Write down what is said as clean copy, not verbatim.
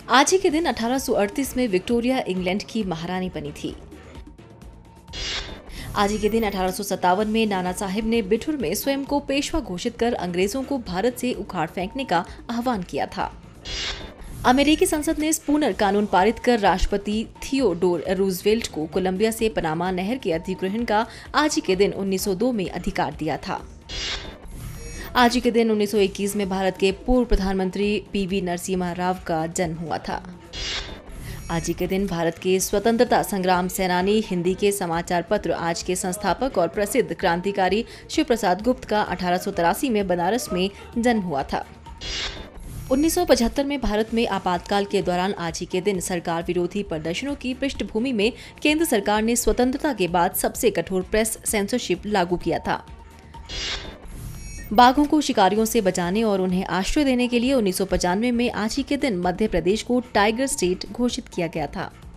आज ही के दिन 1838 में विक्टोरिया इंग्लैंड की महारानी बनी थी। आज ही के दिन 1857 में नाना साहिब ने बिठूर में स्वयं को पेशवा घोषित कर अंग्रेजों को भारत से उखाड़ फेंकने का आह्वान किया था। अमेरिकी संसद ने स्पूनर कानून पारित कर राष्ट्रपति थियोडोर रूजवेल्ट को कोलंबिया से पनामा नहर के अधिग्रहण का आज ही के दिन 1902 में अधिकार दिया था। आज ही के दिन 1921 में भारत के पूर्व प्रधानमंत्री पीवी नरसिम्हा राव का जन्म हुआ था। आज ही के दिन भारत के स्वतंत्रता संग्राम सेनानी, हिंदी के समाचार पत्र आज के संस्थापक और प्रसिद्ध क्रांतिकारी शिव प्रसाद गुप्त का 1883 में बनारस में जन्म हुआ था। 1975 में भारत में आपातकाल के दौरान आज ही के दिन सरकार विरोधी प्रदर्शनों की पृष्ठभूमि में केंद्र सरकार ने स्वतंत्रता के बाद सबसे कठोर प्रेस सेंसरशिप लागू किया था। बाघों को शिकारियों से बचाने और उन्हें आश्रय देने के लिए 1995 में आज ही के दिन मध्य प्रदेश को टाइगर स्टेट घोषित किया गया था।